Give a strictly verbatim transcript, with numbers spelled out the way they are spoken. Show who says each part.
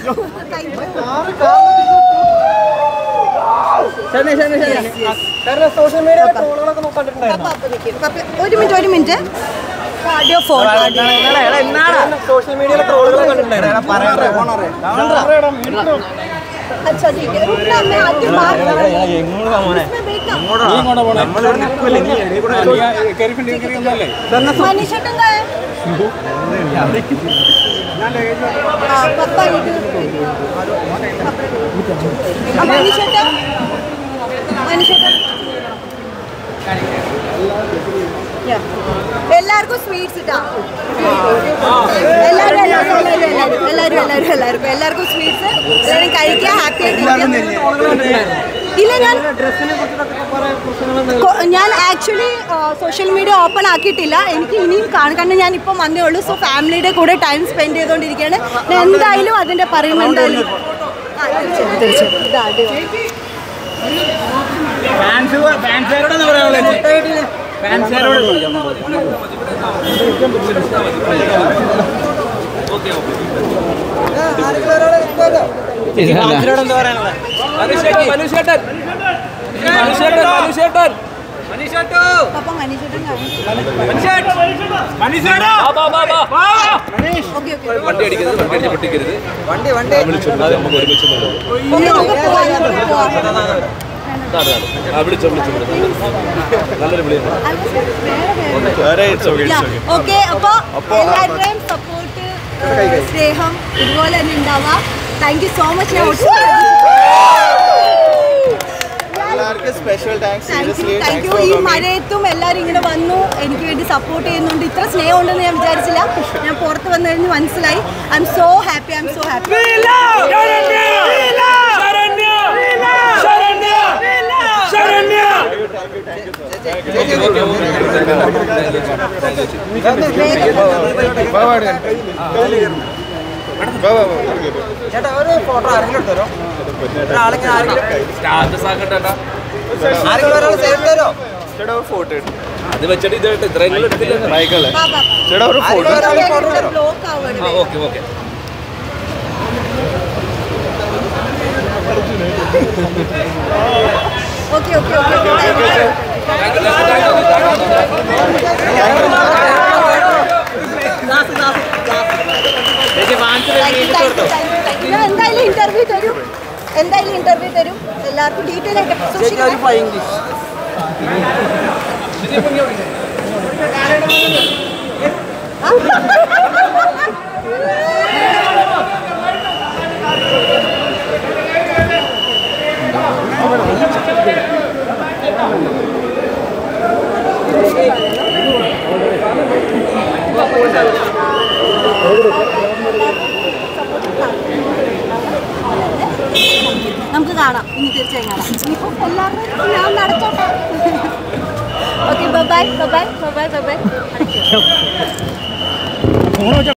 Speaker 1: ഒരു മിനിറ്റ് ഒരു minute phone
Speaker 2: social മീഡിയയിലെ ട്രോളുകളൊക്കെ കണ്ടിട്ടുണ്ടായിരുന്നു.
Speaker 1: अच्छा ठीक है रुकना मैं आके बात कर रही हूं इसमें बैठना
Speaker 2: നമ്മൾ ഇവിടെ നിൽക്കില്ല നീ എടി കൂടെ കയറി കയറി ഒന്നല്ലേ
Speaker 1: മനുഷ്യട്ടൻ കായ ആ പപ്പ ഇത് മനുഷ്യട്ടൻ മനുഷ്യട്ടൻ എല്ലാവർക്കും സ്വീറ്റ്സ് ഇട്ടാ എല്ലാവരും എല്ലാവരും എല്ലാവരും എല്ലാവരും എല്ലാവരും എല്ലാവർക്കും എല്ലാവർക്കും സ്വീറ്റ്സ് എല്ലാവരും കഴിക്കുക ഹാപ്പി ആയിട്ടിരിക്കുക. ഇല്ല ഞാൻ ഞാൻ ആക്ച്വലി സോഷ്യൽ മീഡിയ ഓപ്പൺ ആക്കിയിട്ടില്ല. എനിക്ക് ഇനിയും കാണും കാരണം ഞാൻ ഇപ്പം വന്നേ ഉള്ളൂ. സോ ഫാമിലിയുടെ കൂടെ ടൈം സ്പെൻഡ് ചെയ്തുകൊണ്ടിരിക്കുകയാണ്. ഞാൻ എന്തായാലും അതിൻ്റെ പറയും എന്തായാലും ആ തീർച്ചയായും തീർച്ചയായും ഇതാ അടിപൊളി ഓക്കെ അപ്പോൾ എല്ലാവരുടെയും സപ്പോർട്ട് സ്നേഹം ഇതുപോലെ തന്നെ ഉണ്ടാവാം. Thank you so much. Thank you. ഈ മഴയത്തും എല്ലാവരും ഇങ്ങനെ വന്നു എനിക്ക് വേണ്ടി സപ്പോർട്ട് ചെയ്യുന്നുണ്ട്. ഇത്ര സ്നേഹം ഉണ്ടെന്ന് ഞാൻ വിചാരിച്ചില്ല. ഞാൻ പുറത്ത് വന്നു കഴിഞ്ഞ് മനസ്സിലായി. I am so happy. I am so happy.
Speaker 2: ചേട്ടാ ഒരു ഫോട്ടോ ആരെങ്കിലും എടുത്തരോ ഒരാളെങ്കിലും ആരെങ്കിലും ഒരാൾ സേവ് തരോ ചേട്ടാ ഒരു ഫോട്ടോ എടുത്തു അത് വെച്ചിട്ട് ഇത് ഇത്രയെങ്കിലും എടുത്തില്ല ചേട്ടാ ഒരു photo okay okay
Speaker 1: okay okay okay എന്തായാലും ഇന്റർവ്യൂ തരും എന്തായാലും ഇന്റർവ്യൂ തരും എല്ലാവർക്കും ഡീറ്റെയിൽ ആയിട്ട് നമുക്ക് കാണാം. ഇനി തീർച്ചയായും കാണാം. ഇനിയിപ്പോൾ എല്ലാവരും ഞാൻ നടച്ചോട്ടെ. Okay bye bye bye bye bye by.